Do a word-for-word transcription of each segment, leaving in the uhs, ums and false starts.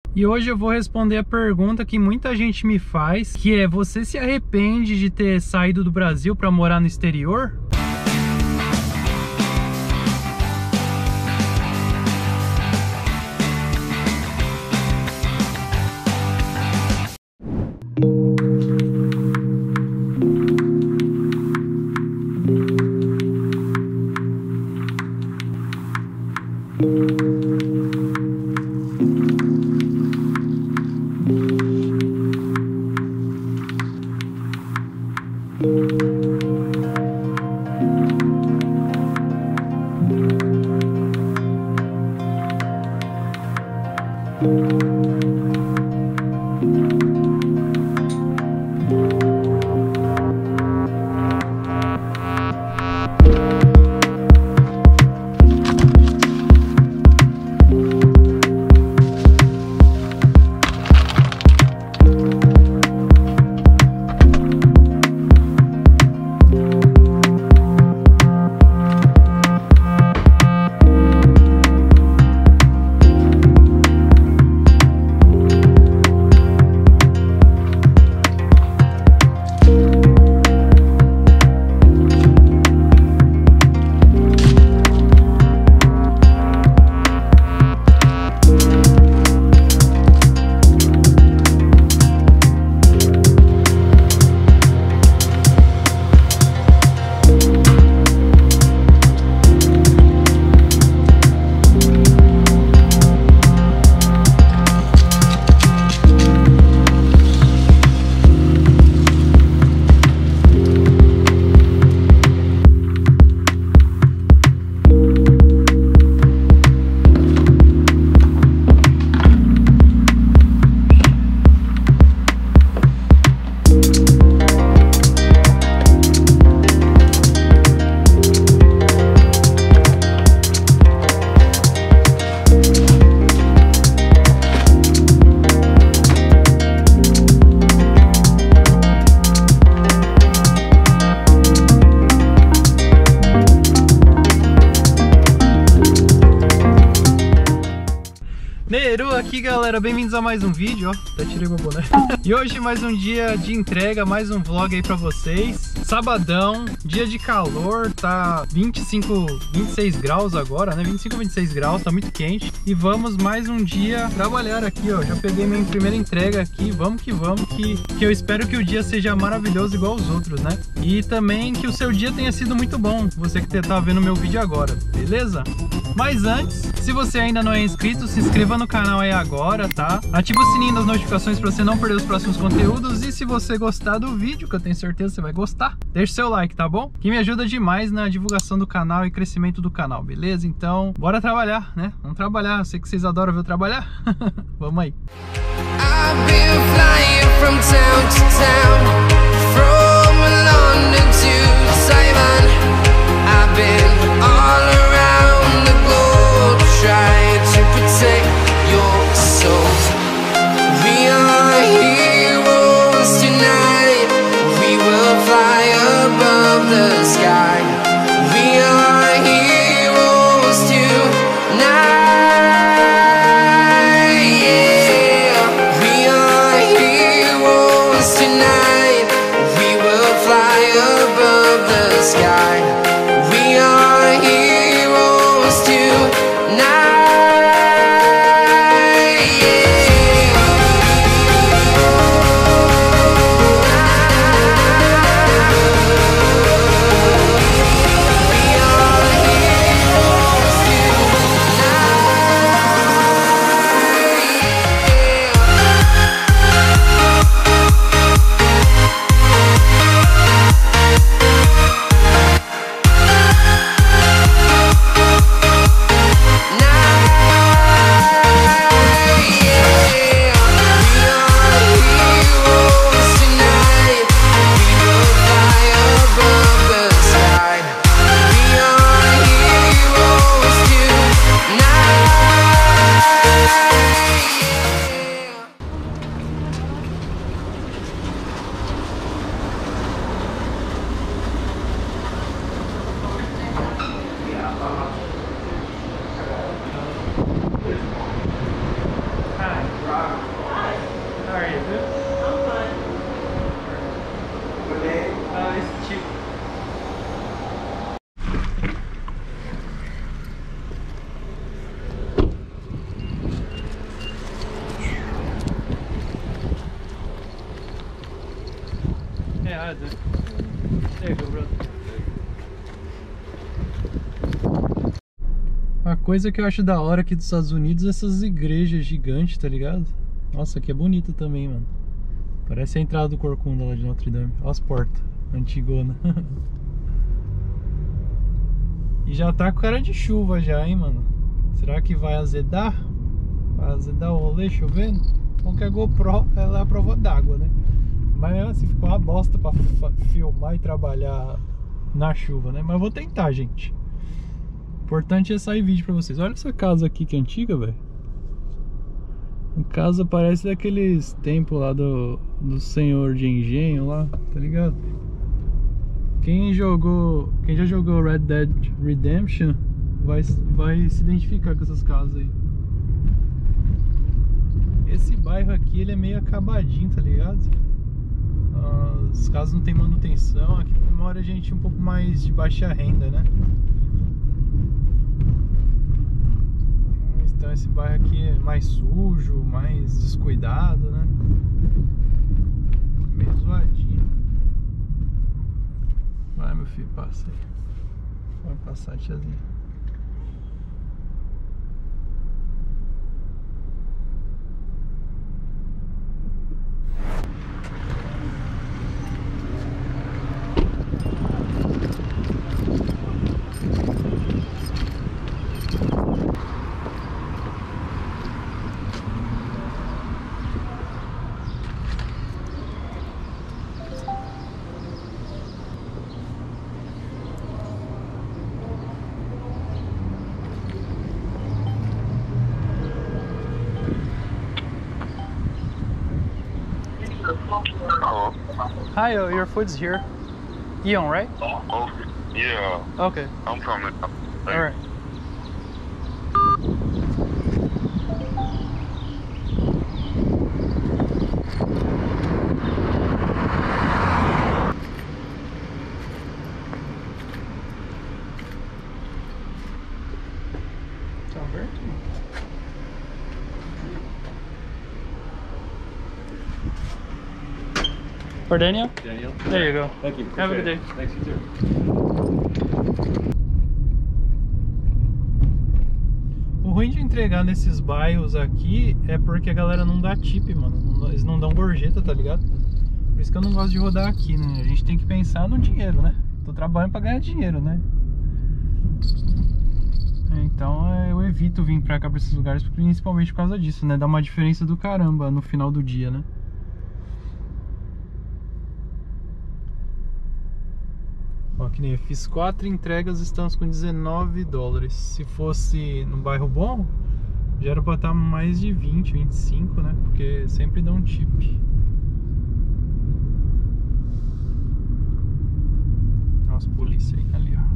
E hoje eu vou responder a pergunta que muita gente me faz, que é: você se arrepende de ter saído do Brasil para morar no exterior? Neru aqui, galera, bem-vindos a mais um vídeo, ó, até tirei meu boné. E hoje mais um dia de entrega, mais um vlog aí pra vocês. Sabadão, dia de calor, tá vinte e cinco, vinte e seis graus agora, né, vinte e cinco, vinte e seis graus, tá muito quente. E vamos mais um dia trabalhar aqui, ó, já peguei minha primeira entrega aqui, vamos que vamos, que, que eu espero que o dia seja maravilhoso igual os outros, né. E também que o seu dia tenha sido muito bom, você que tá vendo meu vídeo agora, beleza? Mas antes, se você ainda não é inscrito, se inscreva no canal aí agora, tá? Ativa o sininho das notificações para você não perder os próximos conteúdos. E se você gostar do vídeo, que eu tenho certeza que você vai gostar, deixa seu like, tá bom? Que me ajuda demais na divulgação do canal e crescimento do canal, beleza? Então, bora trabalhar, né? Vamos trabalhar, eu sei que vocês adoram ver eu trabalhar. Vamos aí. I've been flying from town to town, from London to Taiwan. I've been all around the globe, trying to protect your souls. We are heroes tonight. We will fly above the sky. We are heroes tonight. Yeah. We are heroes tonight. We will fly above. bad. There you go, brother. A coisa que eu acho da hora aqui dos Estados Unidos é essas igrejas gigantes, tá ligado? Nossa, aqui é bonita também, mano. Parece a entrada do Corcunda lá de Notre Dame. Olha as portas, antigona. E já tá com cara de chuva já, hein, mano. Será que vai azedar? Vai azedar o rolê chovendo? Bom que a GoPro, ela é a prova d'água, né? Mas assim, ficou uma bosta pra filmar e trabalhar na chuva, né? Mas eu vou tentar, gente. O importante é sair vídeo pra vocês. Olha essa casa aqui que é antiga, velho. A casa parece daqueles tempos lá do, do senhor de engenho lá, tá ligado? Quem jogou, quem já jogou Red Dead Redemption vai, vai se identificar com essas casas aí. Esse bairro aqui, ele é meio acabadinho, tá ligado? As casas não tem manutenção. Aqui mora gente um pouco mais de baixa renda, né? Então esse bairro aqui é mais sujo, mais descuidado, né? Meio zoadinho. Vai, meu filho, passa aí. Vai passar, tiazinha. Hello. Hi, uh, your food's here. Eon, right? Oh, yeah. Okay. I'm coming. All right. For Daniel? Daniel? There you go. Thank you. Have a good Appreciate day. it. Thanks, you too. O ruim de entregar nesses bairros aqui é porque a galera não dá tip, mano. Eles não dão gorjeta, tá ligado? Por isso que eu não gosto de rodar aqui, né? A gente tem que pensar no dinheiro, né? Tô trabalhando pra ganhar dinheiro, né? Então eu evito vir pra cá, pra esses lugares, principalmente por causa disso, né? Dá uma diferença do caramba no final do dia, né? Ó, que nem eu fiz quatro entregas, estamos com dezenove dólares. Se fosse num bairro bom, já era pra estar mais de vinte, vinte e cinco, né? Porque sempre dá um tip. Nossa, polícia aí, ali, ó.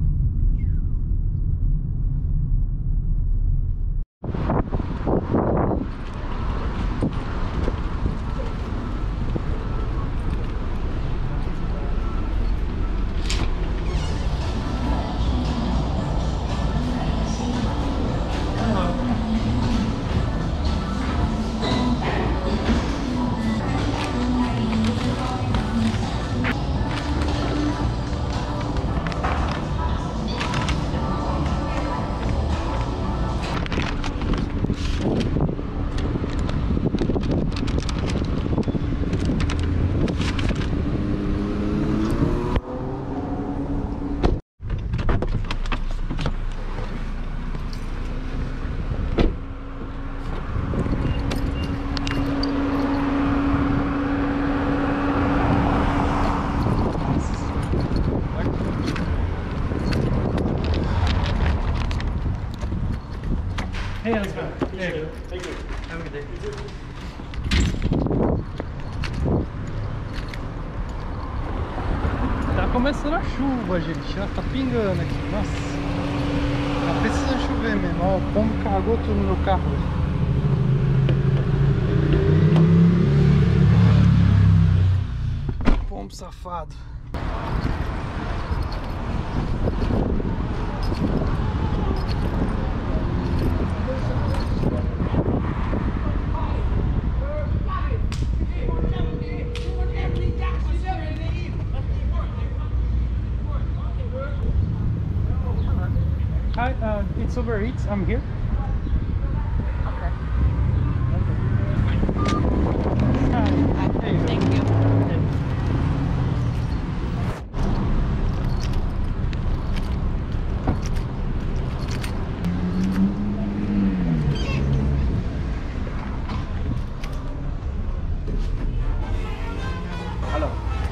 Hey, husband. There you go. Thank you. Have a good day. Tá começando a chuva, gente. Já tá pingando aqui. Nossa. Tá precisando chover mesmo. Ó, o pombo cagou tudo no meu carro. Pombo safado. It's Uber Eats. I'm here. Okay. Hey, Thank you. Hello.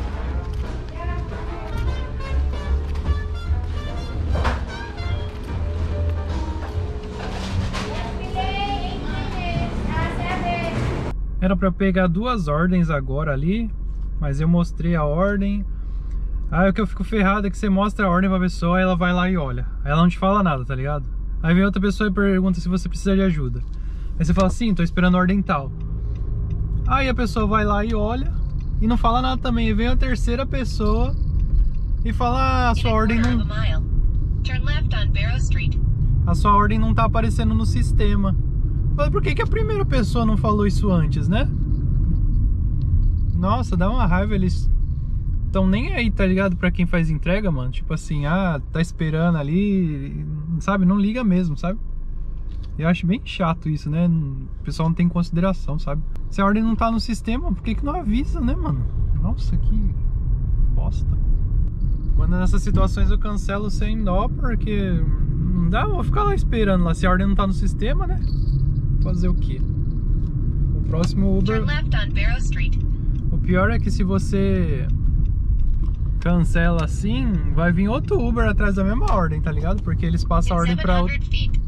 Era pra pegar duas ordens agora ali, mas eu mostrei a ordem. Aí o que eu fico ferrado é que você mostra a ordem pra pessoa, aí ela vai lá e olha. Aí ela não te fala nada, tá ligado? Aí vem outra pessoa e pergunta se você precisa de ajuda. Aí você fala, sim, tô esperando a ordem tal. Aí a pessoa vai lá e olha e não fala nada também. E vem a terceira pessoa e fala, ah, a sua ordem não... A sua ordem não tá aparecendo no sistema. Mas por que que a primeira pessoa não falou isso antes, né? Nossa, dá uma raiva, eles estão nem aí, tá ligado? Pra quem faz entrega, mano. Tipo assim, ah, tá esperando ali, sabe? Não liga mesmo, sabe? Eu acho bem chato isso, né? O pessoal não tem consideração, sabe? Se a ordem não tá no sistema, por que que não avisa, né, mano? Nossa, que bosta. Quando nessas situações eu cancelo sem dó, porque não dá, eu vou ficar lá esperando lá. Se a ordem não tá no sistema, né? Fazer o quê? O próximo Uber... O pior é que se você cancela assim, vai vir outro Uber atrás da mesma ordem, tá ligado? Porque eles passam a ordem pra outra...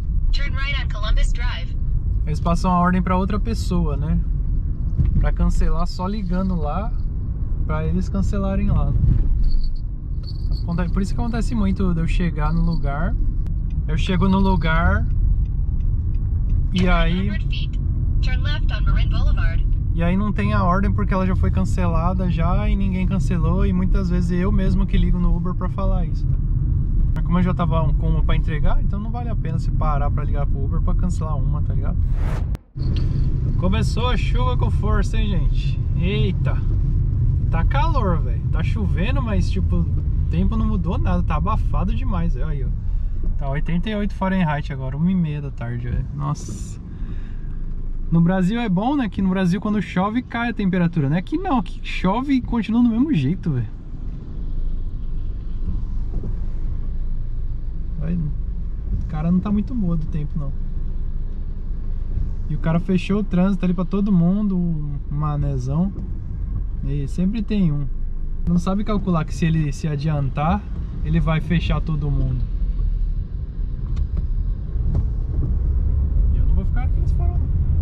Eles passam a ordem pra outra pessoa, né? Pra cancelar só ligando lá, pra eles cancelarem lá, né? Por isso que acontece muito de eu chegar no lugar. Eu chego no lugar e aí E aí não tem a ordem porque ela já foi cancelada já e ninguém cancelou. E muitas vezes eu mesmo que ligo no Uber pra falar isso, né? Mas como eu já tava com uma pra entregar, então não vale a pena se parar pra ligar pro Uber pra cancelar uma, tá ligado? Começou a chuva com força, hein, gente? Eita! Tá calor, velho. Tá chovendo, mas tipo, o tempo não mudou nada. Tá abafado demais, olha aí, ó. Tá oitenta e oito Fahrenheit agora, uma e meia da tarde, velho. Nossa. No Brasil é bom, né? Que no Brasil quando chove cai a temperatura, né? Aqui não, aqui chove e continua do mesmo jeito, velho. O cara não tá muito boa do tempo, não. E o cara fechou o trânsito ali pra todo mundo, um manezão. E sempre tem um. Não sabe calcular que se ele se adiantar, ele vai fechar todo mundo. E eu não vou ficar aqui nesse farol.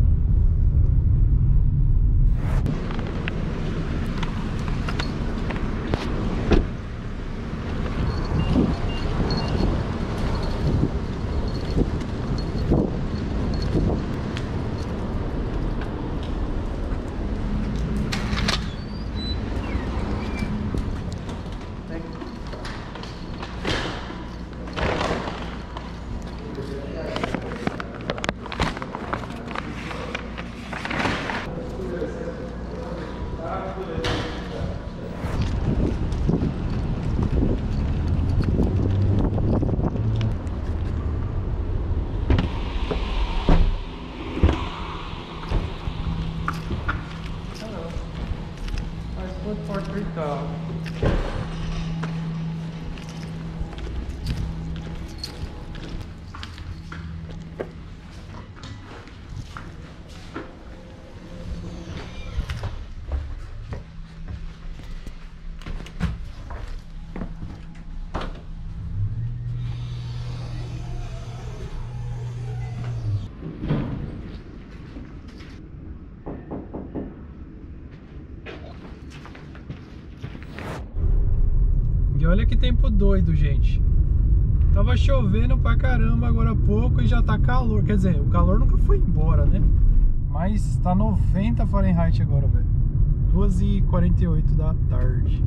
E olha que tempo doido, gente. Tava chovendo pra caramba agora há pouco e já tá calor. Quer dizer, o calor nunca foi embora, né? Mas tá noventa Fahrenheit agora, velho. duas e quarenta e oito da tarde.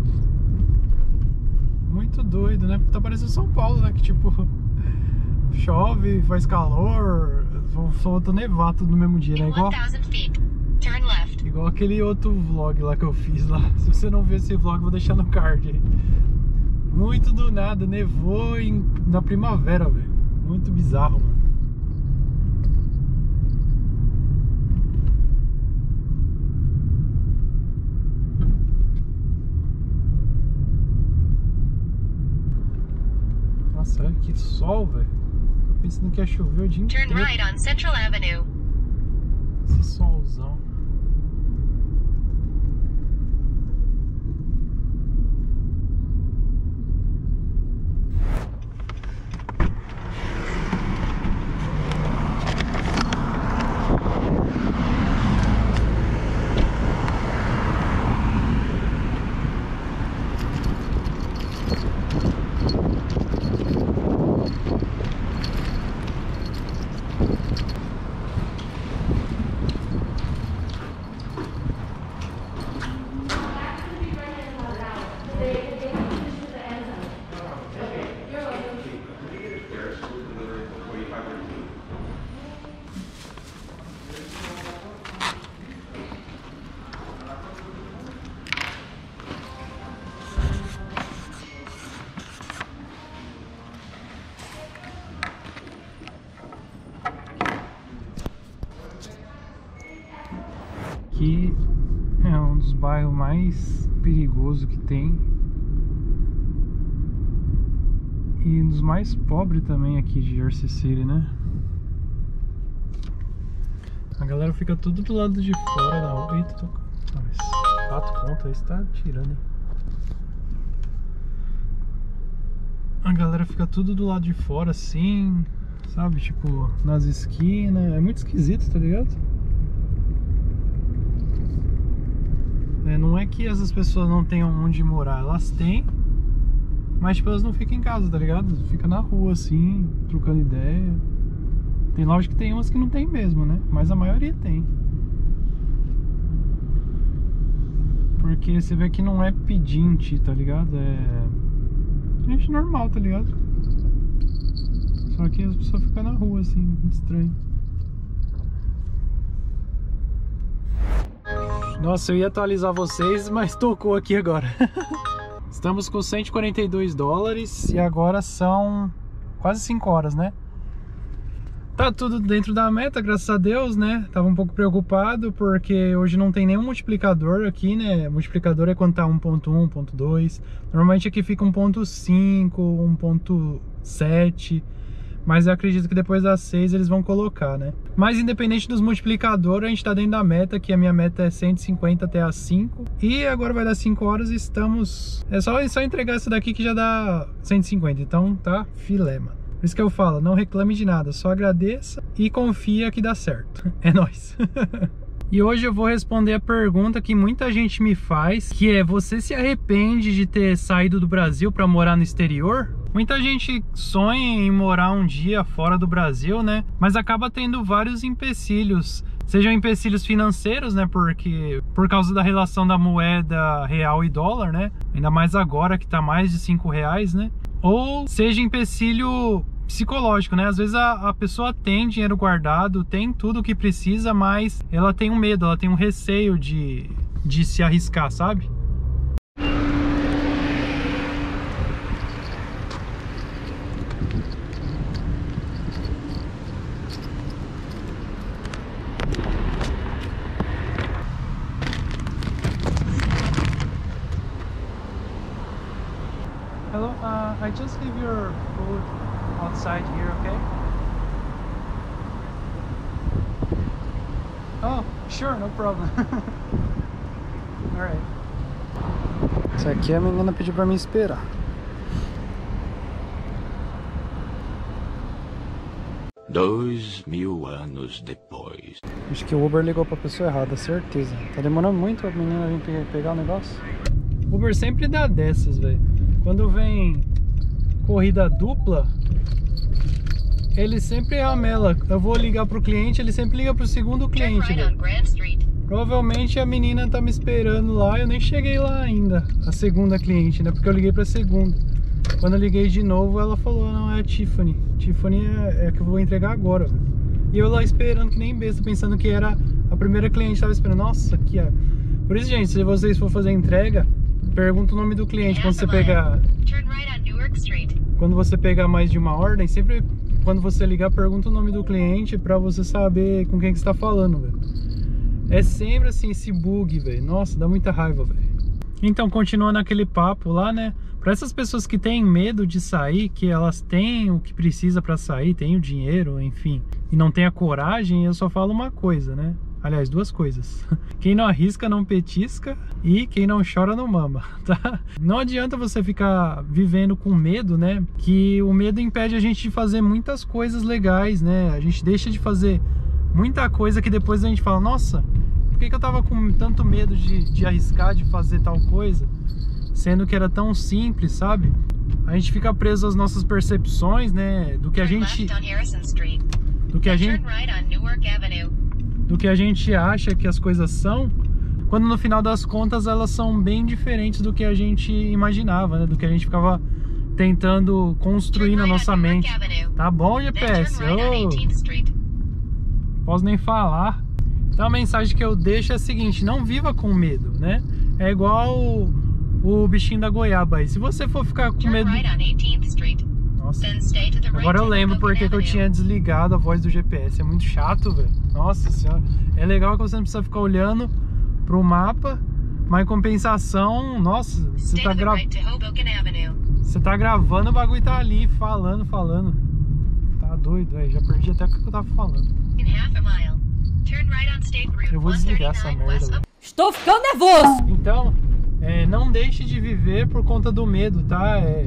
Muito doido, né? Tá parecendo São Paulo, né? Que tipo, chove, faz calor, solta nevar tudo no mesmo dia, né? Igual... Igual aquele outro vlog lá que eu fiz lá. Se você não viu esse vlog, vou deixar no card aí. Muito do nada, nevou em... na primavera, velho. Muito bizarro, mano. Nossa, olha que sol, velho. Tô pensando que ia chover o dia inteiro. Turn right on Central Avenue. Esse solzão. Aqui é um dos bairros mais perigosos que tem e um dos mais pobres também aqui de Jersey City, né? A galera fica tudo do lado de fora da rua. Eita, tô... ah, mas quatro contas aí, você tá tirando, hein? A galera fica tudo do lado de fora assim, sabe? Tipo, nas esquinas. É muito esquisito, tá ligado? É, não é que essas pessoas não tenham onde morar, elas têm, mas tipo, elas não ficam em casa, tá ligado? Fica na rua assim, trocando ideia. Tem lógico que tem umas que não tem mesmo, né? Mas a maioria tem. Porque você vê que não é pedinte, tá ligado? É gente normal, tá ligado? Só que as pessoas ficam na rua assim, muito estranho. Nossa, eu ia atualizar vocês, mas tocou aqui agora. Estamos com cento e quarenta e dois dólares e agora são quase cinco horas, né? Tá tudo dentro da meta, graças a Deus, né? Tava um pouco preocupado porque hoje não tem nenhum multiplicador aqui, né? Multiplicador é quando tá um ponto um, um ponto dois. Normalmente aqui fica um ponto cinco, um ponto sete. Mas eu acredito que depois das seis eles vão colocar, né? Mas independente dos multiplicadores, a gente tá dentro da meta, que a minha meta é cento e cinquenta até as cinco. E agora vai dar cinco horas e estamos... É só, é só entregar essa daqui que já dá cento e cinquenta, então tá filé, mano. Por isso que eu falo, não reclame de nada, só agradeça e confia que dá certo. É nóis! E hoje eu vou responder a pergunta que muita gente me faz, que é: você se arrepende de ter saído do Brasil para morar no exterior? Muita gente sonha em morar um dia fora do Brasil, né? Mas acaba tendo vários empecilhos. Sejam empecilhos financeiros, né? Porque por causa da relação da moeda real e dólar, né? Ainda mais agora que tá mais de cinco reais, né? Ou seja empecilho psicológico, né? Às vezes a, a pessoa tem dinheiro guardado, tem tudo o que precisa, mas ela tem um medo, ela tem um receio de, de se arriscar, sabe? Hello, uh, I just leave your food outside here, okay? Oh, sure, no problem. Alright. Isso aqui a menina pediu pra mim esperar. Dois mil anos depois. Acho que o Uber ligou pra pessoa errada, certeza. Tá demorando muito a menina vir pegar o negócio. O Uber sempre dá dessas, velho. Quando vem corrida dupla, ele sempre ramela. Eu vou ligar pro cliente, ele sempre liga pro segundo cliente. Provavelmente a menina tá me esperando lá, eu nem cheguei lá ainda, a segunda cliente, né? Porque eu liguei pra segunda. Quando eu liguei de novo, ela falou: não, é a Tiffany. Tiffany é, é a que eu vou entregar agora, véio. E eu lá esperando que nem besta, pensando que era a primeira cliente, tava esperando. Nossa, aqui é. Por isso, gente, se vocês for fazer a entrega, pergunta o nome do cliente. Quando você pegar Quando você pegar mais de uma ordem, sempre quando você ligar, pergunta o nome do cliente pra você saber com quem que você tá falando, velho. É sempre assim, esse bug, velho. Nossa, dá muita raiva, velho. Então, continuando aquele papo lá, né? Para essas pessoas que têm medo de sair, que elas têm o que precisa para sair, têm o dinheiro, enfim, e não têm a coragem, eu só falo uma coisa, né? Aliás, duas coisas. Quem não arrisca não petisca e quem não chora não mama, tá? Não adianta você ficar vivendo com medo, né? Que o medo impede a gente de fazer muitas coisas legais, né? A gente deixa de fazer muita coisa que depois a gente fala, nossa, por que que eu tava com tanto medo de, de arriscar, de fazer tal coisa? Sendo que era tão simples, sabe? A gente fica preso às nossas percepções, né? Do que a gente... Do que a gente... Do que a gente acha que as coisas são, quando no final das contas elas são bem diferentes do que a gente imaginava, né? Do que a gente ficava tentando construir na nossa mente. Tá bom, G P S? Oh, posso nem falar. Então a mensagem que eu deixo é a seguinte: não viva com medo, né? É igual o, o bichinho da goiaba aí. Se você for ficar com medo... Nossa, agora eu lembro porque que eu tinha desligado a voz do G P S. É muito chato, velho. Nossa senhora. É legal que você não precisa ficar olhando pro mapa, mas em compensação, nossa, você tá gravando. Você tá gravando, o bagulho tá ali, falando, falando. Tá doido, velho. Já perdi até o que eu tava falando. Eu vou desligar essa merda, velho. Estou ficando nervoso! Então, é, não deixe de viver por conta do medo, tá? É...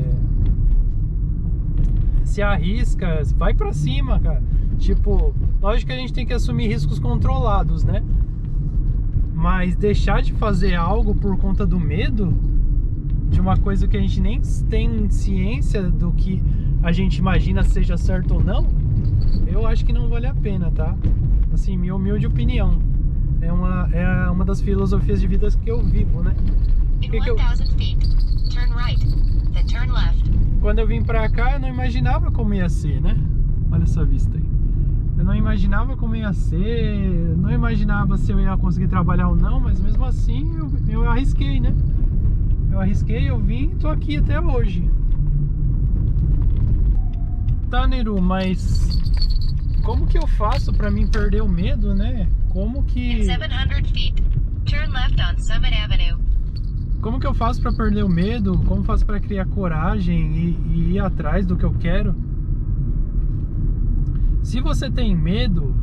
Se arrisca, vai pra cima, cara. Tipo, lógico que a gente tem que assumir riscos controlados, né? Mas deixar de fazer algo por conta do medo, de uma coisa que a gente nem tem ciência do que a gente imagina seja certo ou não, eu acho que não vale a pena, tá? Assim, minha humilde opinião. É uma, é uma das filosofias de vida que eu vivo, né? Que que eu... Quando eu vim pra cá, eu não imaginava como ia ser, né? Olha essa vista aí. Eu não imaginava como ia ser, não imaginava se eu ia conseguir trabalhar ou não, mas mesmo assim eu, eu arrisquei, né? Eu arrisquei, eu vim e tô aqui até hoje. Tá, Neru, mas como que eu faço pra mim perder o medo, né? Como que... Como que eu faço pra perder o medo? Como eu faço pra criar coragem e, e ir atrás do que eu quero? Se você tem medo,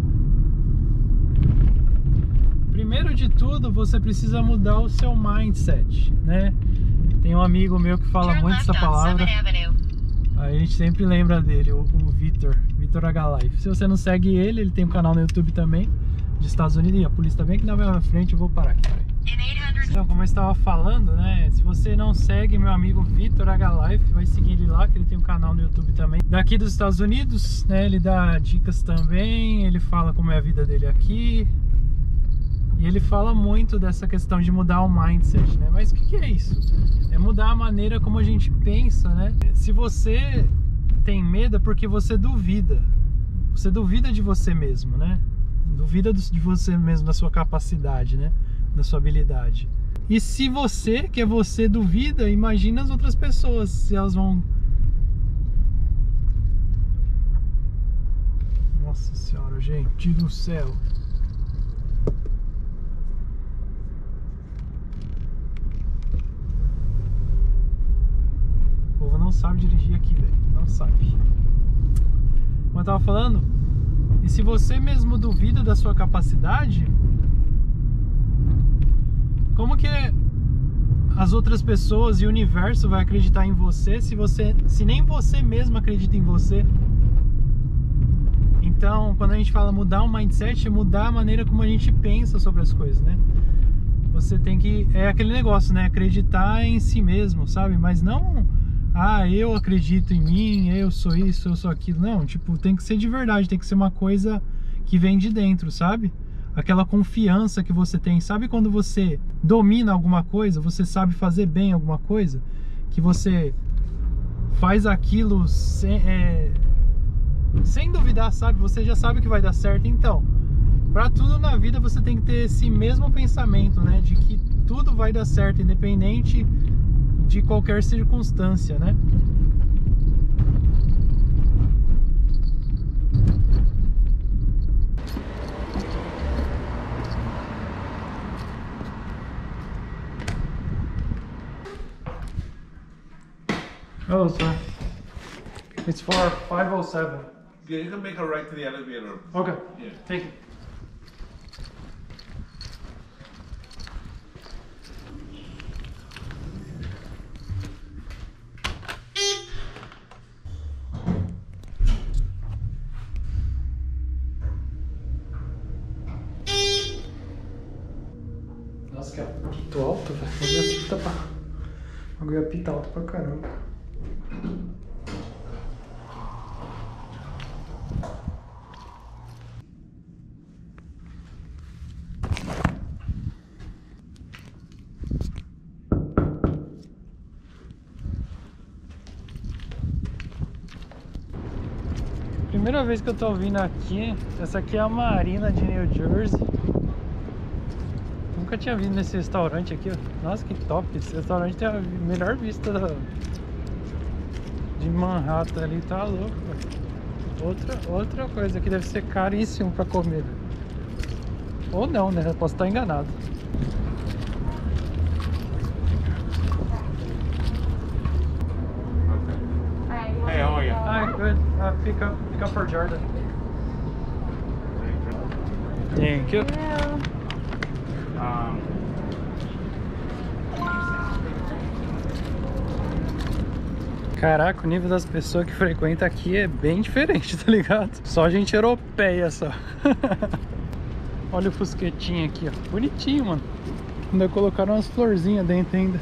primeiro de tudo, você precisa mudar o seu mindset, né? Tem um amigo meu que fala muito essa palavra. A gente sempre lembra dele, o, o Vitor, Vitor H Life. Se você não segue ele, ele tem um canal no YouTube também, dos Estados Unidos. E a polícia tá bem aqui na minha frente, eu vou parar aqui. Então, como eu estava falando, né? Se você não segue meu amigo Vitor H Life, vai seguir ele lá, que ele tem um canal no YouTube também. Daqui dos Estados Unidos, né? Ele dá dicas também, ele fala como é a vida dele aqui. E ele fala muito dessa questão de mudar o mindset, né? Mas o que, que é isso? É mudar a maneira como a gente pensa, né? Se você tem medo é porque você duvida. Você duvida de você mesmo, né? Duvida de você mesmo, da sua capacidade, né? Da sua habilidade. E se você, que é você, duvida, imagina as outras pessoas, se elas vão... Nossa senhora, gente do céu. O povo não sabe dirigir aqui, velho. Não sabe. Como eu tava falando, e se você mesmo duvida da sua capacidade, como que as outras pessoas e o universo vai acreditar em você se você, se nem você mesmo acredita em você? Então, quando a gente fala mudar o mindset, é mudar a maneira como a gente pensa sobre as coisas, né? Você tem que... É aquele negócio, né? Acreditar em si mesmo, sabe? Mas não... Ah, eu acredito em mim, eu sou isso, eu sou aquilo. Não, tipo, tem que ser de verdade. Tem que ser uma coisa que vem de dentro, sabe? Aquela confiança que você tem. Sabe quando você domina alguma coisa, você sabe fazer bem alguma coisa, que você faz aquilo sem, é, sem duvidar, sabe? Você já sabe que vai dar certo. Então, para tudo na vida você tem que ter esse mesmo pensamento, né? De que tudo vai dar certo, independente de qualquer circunstância, né? Oh, sir. It's for five oh seven. Yeah, you can make a right to the elevator. Okay. Yeah. Thank you. Nossa, que apito alto, velho. O bagulho apita pra... O bagulho apita alto pra caramba. Primeira vez que eu tô vindo aqui. Essa aqui é a Marina de New Jersey. Nunca tinha vindo nesse restaurante aqui, ó. Nossa, que top! Esse restaurante tem a melhor vista da... de Manhattan ali, tá louco, velho. Outra, outra coisa que deve ser caríssimo pra comer, velho. Ou não, né? Eu posso estar enganado. Hey, how are you? Hi, good. Uh, pick up, pick up for Jordan. Thank you. Um, Caraca, o nível das pessoas que frequentam aqui é bem diferente, tá ligado? Só gente europeia só. Olha o fusquetinho aqui, ó. Bonitinho, mano. Ainda colocaram umas florzinhas dentro ainda.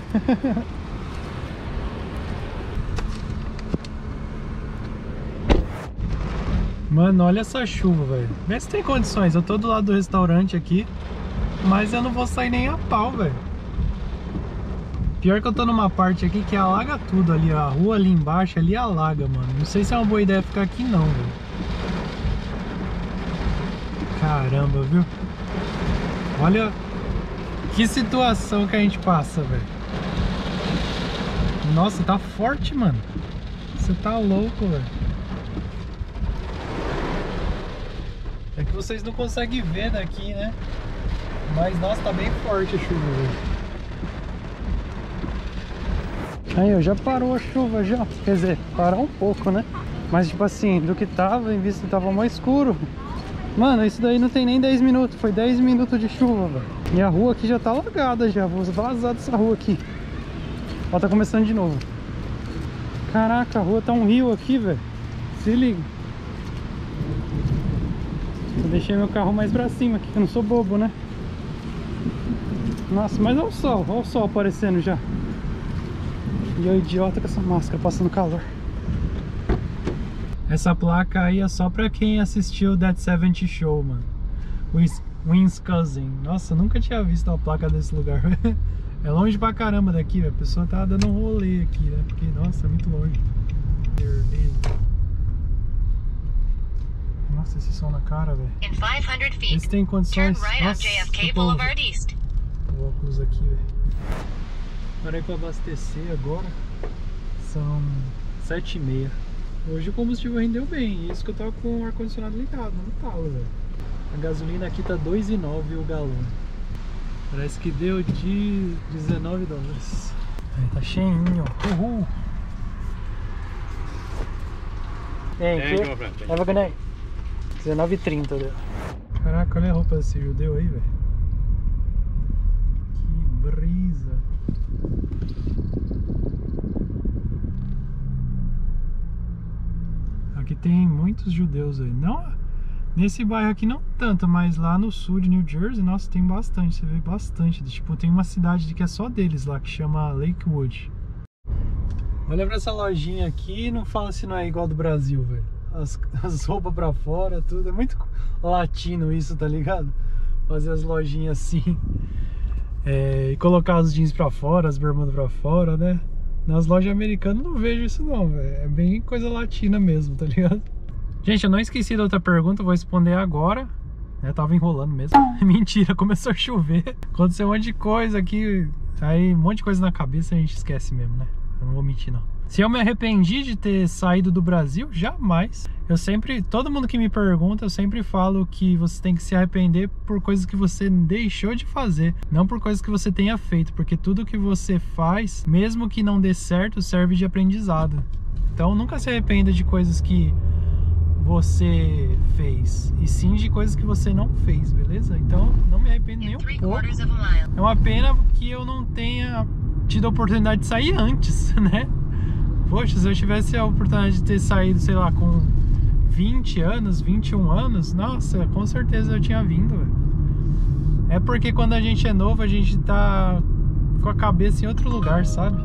Mano, olha essa chuva, velho. Vê se tem condições. Eu tô do lado do restaurante aqui, mas eu não vou sair nem a pau, velho. Pior que eu tô numa parte aqui que alaga tudo ali, ó. A rua ali embaixo ali alaga, mano. Não sei se é uma boa ideia ficar aqui não, velho. Caramba, viu? Olha que situação que a gente passa, velho. Nossa, tá forte, mano. Você tá louco, velho. É que vocês não conseguem ver daqui, né? Mas, nossa, tá bem forte a chuva, velho. Aí, ó, já parou a chuva já. Quer dizer, parou um pouco, né? Mas, tipo assim, do que tava, em vista tava mais escuro. Mano, isso daí não tem nem dez minutos. Foi dez minutos de chuva, velho. E a rua aqui já tá alagada já. Vou vazar dessa rua aqui. Ó, tá começando de novo. Caraca, a rua tá um rio aqui, velho. Se liga. Eu deixei meu carro mais pra cima aqui, que eu não sou bobo, né? Nossa, mas olha o sol. Olha o sol aparecendo já. E eu idiota com essa máscara, passando calor. Essa placa aí é só pra quem assistiu o That setenta Show, mano. Wisconsin. Nossa, nunca tinha visto uma placa desse lugar. É longe pra caramba daqui, velho. A pessoa tá dando um rolê aqui, né? Porque, nossa, é muito longe. Nossa, esse som na cara, velho. Esse tem condições. Nossa, o óculos aqui, velho. Parei pra abastecer agora. São sete e meia. Hoje o combustível rendeu bem. Isso que eu tava com o ar-condicionado ligado, no talo, velho. A gasolina aqui tá dois e nove o galão. Parece que deu de dezenove dólares. Aí tá cheinho, ó. Uhul! Thank you. Have a good night. dezenove e trinta deu. Caraca, olha a roupa desse judeu aí, velho. Que brisa. Aqui tem muitos judeus aí. Não, nesse bairro aqui não tanto, mas lá no sul de New Jersey, nossa, tem bastante. Você vê bastante. Tipo, tem uma cidade que é só deles lá, que chama Lakewood. Olha pra essa lojinha aqui e não fala se não é igual do Brasil, velho. As, as roupas pra fora, tudo. É muito latino isso, tá ligado? Fazer as lojinhas assim. É, e colocar os jeans pra fora, as bermudas pra fora, né? Nas lojas americanas eu não vejo isso não, velho. É bem coisa latina mesmo, tá ligado? Gente, eu não esqueci da outra pergunta, vou responder agora. Eu tava enrolando mesmo. Mentira, começou a chover. Aconteceu um monte de coisa aqui. Aí um monte de coisa na cabeça a gente esquece mesmo, né? Eu não vou mentir não. Se eu me arrependi de ter saído do Brasil, jamais. Eu sempre, todo mundo que me pergunta, eu sempre falo que você tem que se arrepender por coisas que você deixou de fazer, não por coisas que você tenha feito, porque tudo que você faz, mesmo que não dê certo, serve de aprendizado. Então nunca se arrependa de coisas que você fez, e sim de coisas que você não fez, beleza? Então não me arrependo nem um pouco. É uma pena que eu não tenha tido a oportunidade de sair antes, né? Poxa, se eu tivesse a oportunidade de ter saído, sei lá, com vinte anos, vinte e um anos, nossa, com certeza eu tinha vindo, véio. É porque quando a gente é novo, a gente tá com a cabeça em outro lugar, sabe?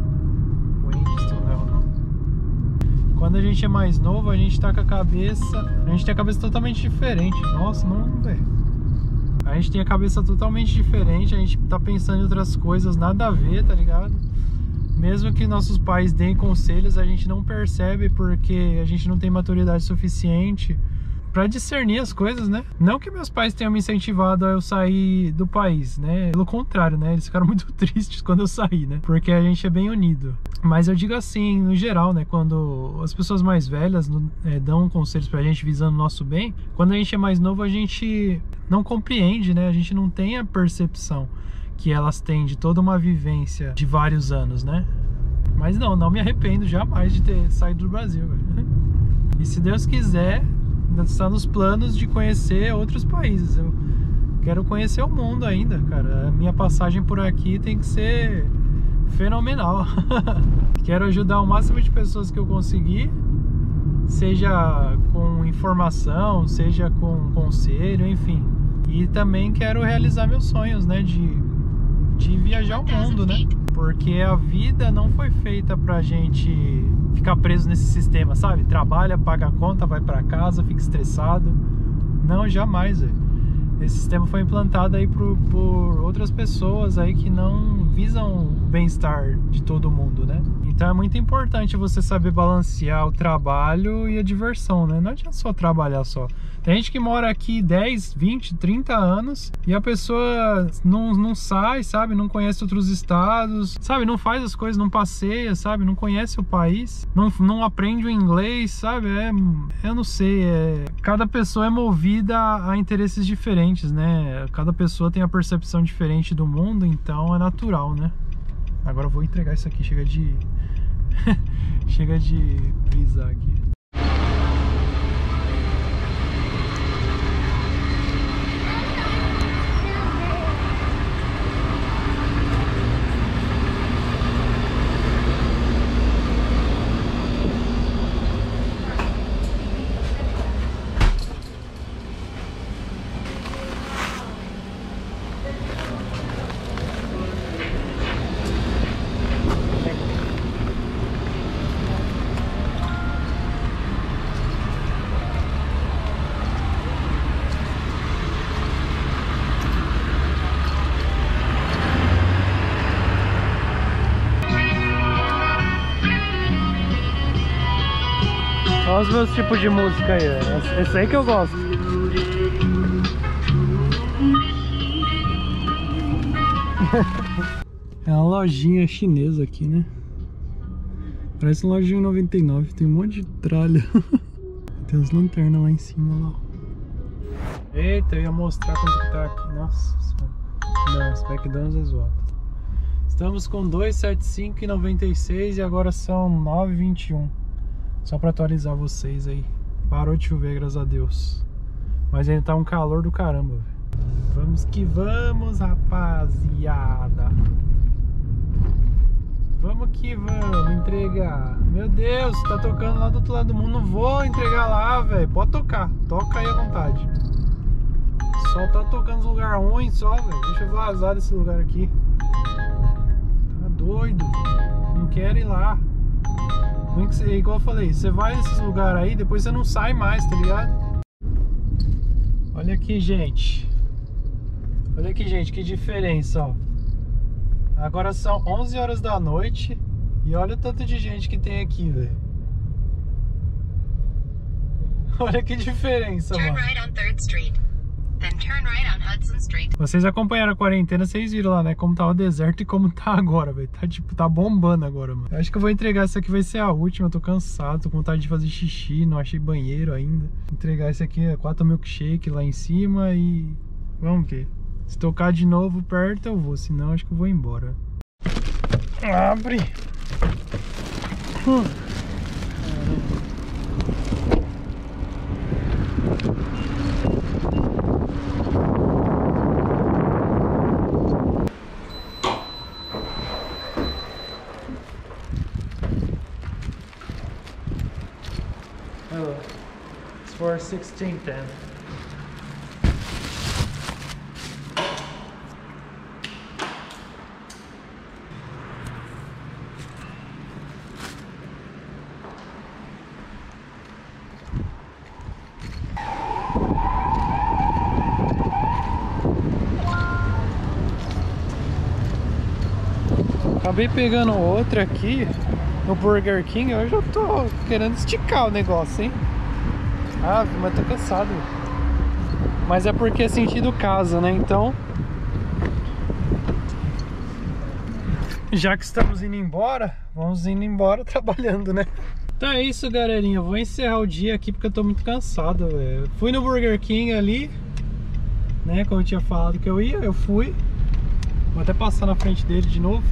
Quando a gente é mais novo, a gente tá com a cabeça... A gente tem a cabeça totalmente diferente. Nossa, não, velho. A gente tem a cabeça totalmente diferente. A gente tá pensando em outras coisas, nada a ver, tá ligado? Mesmo que nossos pais deem conselhos, a gente não percebe porque a gente não tem maturidade suficiente pra discernir as coisas, né? Não que meus pais tenham me incentivado a eu sair do país, né? Pelo contrário, né? Eles ficaram muito tristes quando eu saí, né? Porque a gente é bem unido. Mas eu digo assim, no geral, né? Quando as pessoas mais velhas é, dão conselhos pra gente visando o nosso bem, quando a gente é mais novo, a gente não compreende, né? A gente não tem a percepção que elas têm de toda uma vivência de vários anos, né? Mas não, não me arrependo jamais de ter saído do Brasil, velho. E se Deus quiser, ainda está nos planos de conhecer outros países. Eu quero conhecer o mundo ainda, cara. A minha passagem por aqui tem que ser fenomenal. Quero ajudar o máximo de pessoas que eu conseguir, seja com informação, seja com conselho, enfim. E também quero realizar meus sonhos, né, de, de viajar o mundo, né? Porque a vida não foi feita pra gente ficar preso nesse sistema, sabe? Trabalha, paga a conta, vai pra casa, fica estressado. Não, jamais, velho. Esse sistema foi implantado aí por, por outras pessoas aí que não visam o bem-estar de todo mundo, né? Então é muito importante você saber balancear o trabalho e a diversão, né? Não adianta só trabalhar só. Tem gente que mora aqui dez, vinte, trinta anos e a pessoa não, não sai, sabe? Não conhece outros estados, sabe? Não faz as coisas, não passeia, sabe? Não conhece o país, não, não aprende o inglês, sabe? É, eu não sei, é... cada pessoa é movida a, a interesses diferentes, né? Cada pessoa tem a percepção diferente do mundo, então é natural, né? Agora eu vou entregar isso aqui, chega de... chega de brisar aqui. Olha os meus tipos de música aí, ó. Esse aí que eu gosto. É uma lojinha chinesa aqui, né? Parece uma lojinha noventa e nove, tem um monte de tralha. Tem as lanternas lá em cima, lá. Eita, eu ia mostrar quanto que tá aqui. Nossa, não, esse McDonald's é zoado. Estamos com duzentos e setenta e cinco e noventa e seis e agora são nove e vinte e um. Só pra atualizar vocês aí. Parou de chover, graças a Deus. Mas ainda tá um calor do caramba, velho. Vamos que vamos, rapaziada. Vamos que vamos entregar. Meu Deus, tá tocando lá do outro lado do mundo. Não vou entregar lá, velho. Pode tocar, toca aí à vontade. Só tá tocando nos lugar ruim só, velho. Deixa eu vazar desse lugar aqui. Tá doido. Não quero ir lá. Igual eu falei, você vai nesses lugares aí, depois você não sai mais, tá ligado? Olha aqui, gente. Olha aqui, gente, que diferença, ó. Agora são onze horas da noite e olha o tanto de gente que tem aqui, velho. Olha que diferença, mano. then turn right on Hudson Street. Vocês acompanharam a quarentena, vocês viram lá, né? Como tava o deserto e como tá agora, velho. Tá tipo, tá bombando agora, mano. Eu acho que eu vou entregar essa aqui, vai ser a última. Eu tô cansado, tô com vontade de fazer xixi, não achei banheiro ainda. Entregar esse aqui, é quatro milkshake lá em cima e... vamos ver. Se tocar de novo perto eu vou, senão acho que eu vou embora. Abre! Hum. Oh, it's for sixteen ten. Acabei pegando outra aqui no Burger King. Hoje eu tô querendo esticar o negócio, hein? Ah, mas tô cansado. Mas é porque é sentido casa, né? Então, já que estamos indo embora, vamos indo embora trabalhando, né? Então é isso, galerinha. Eu vou encerrar o dia aqui porque eu tô muito cansado, velho. Fui no Burger King ali, né? Como eu tinha falado que eu ia, eu fui. Vou até passar na frente dele de novo.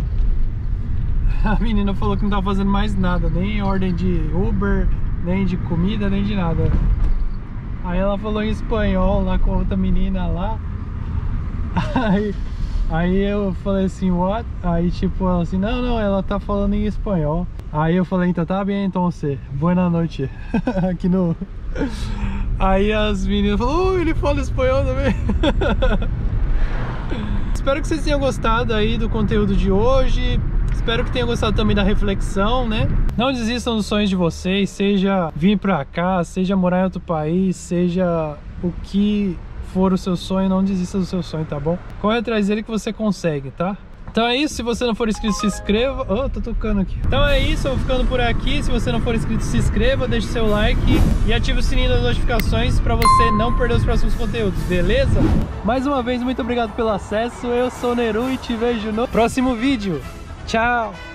A menina falou que não tava fazendo mais nada, nem ordem de Uber, nem de comida, nem de nada. Aí ela falou em espanhol lá com outra menina lá. Aí, aí eu falei assim, what? Aí tipo, ela assim, não, não, ela tá falando em espanhol. Aí eu falei, então tá bem, então você, boa noite. Aqui no... Aí as meninas falaram, oh, ele fala espanhol também. Espero que vocês tenham gostado aí do conteúdo de hoje. Espero que tenham gostado também da reflexão, né? Não desistam dos sonhos de vocês, seja vir pra cá, seja morar em outro país, seja o que for o seu sonho, não desista do seu sonho, tá bom? Corre atrás dele que você consegue, tá? Então é isso, se você não for inscrito, se inscreva. Oh, tô tocando aqui. Então é isso, eu vou ficando por aqui. Se você não for inscrito, se inscreva, deixe seu like e ative o sininho das notificações pra você não perder os próximos conteúdos, beleza? Mais uma vez, muito obrigado pelo acesso. Eu sou o Neru e te vejo no próximo vídeo. Tchau!